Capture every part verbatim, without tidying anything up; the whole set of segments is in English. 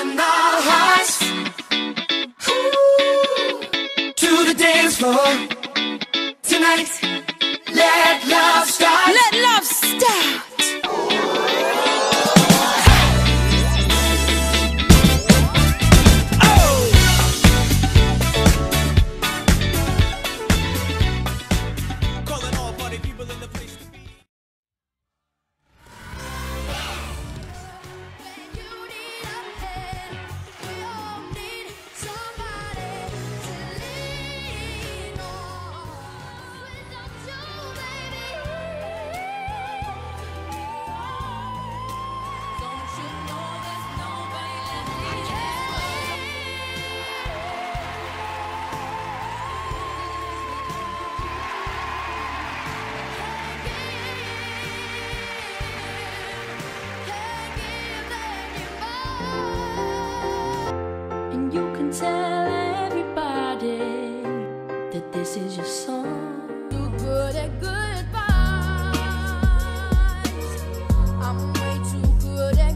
calling all hearts to the dance floor tonight. Let love start. Let love start. Tell everybody that this is your song. Too good at goodbyes. I'm way too good at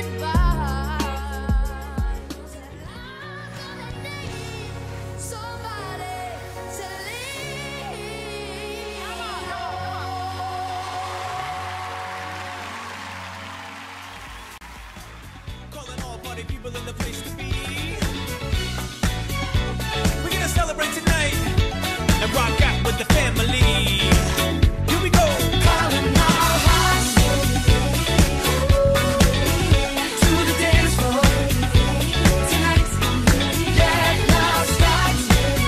goodbyes. I'm gonna need somebody to lean on. Calling all party people in the place to be. Celebrate tonight and rock out with the family. Here we go. Calling all hearts to the dance floor tonight. Let love start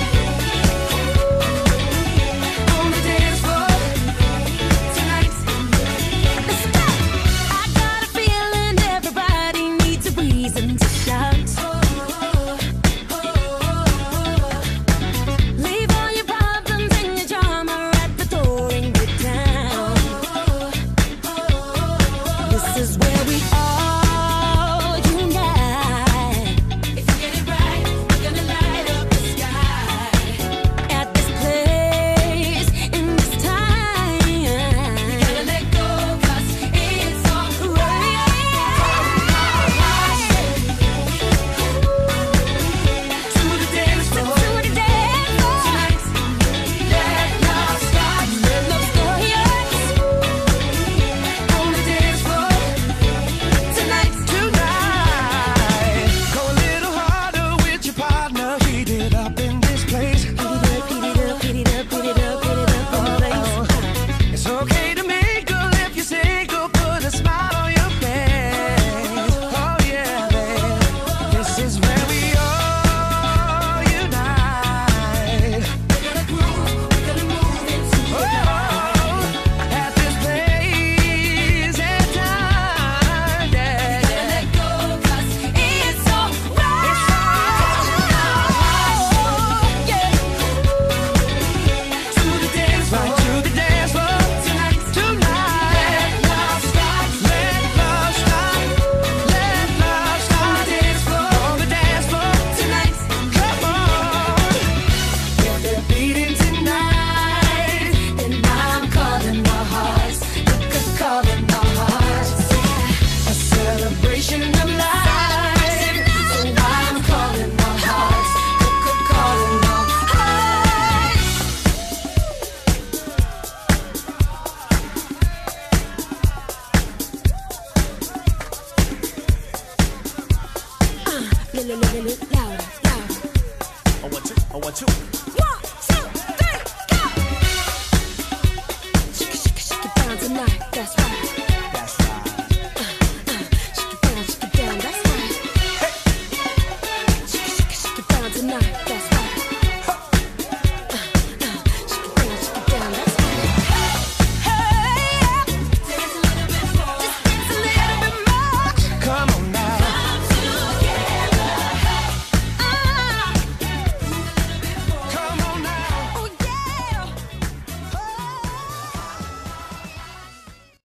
on the dance floor tonight. Let's go. I got a feeling everybody needs a reason to shout. I want to, I want to.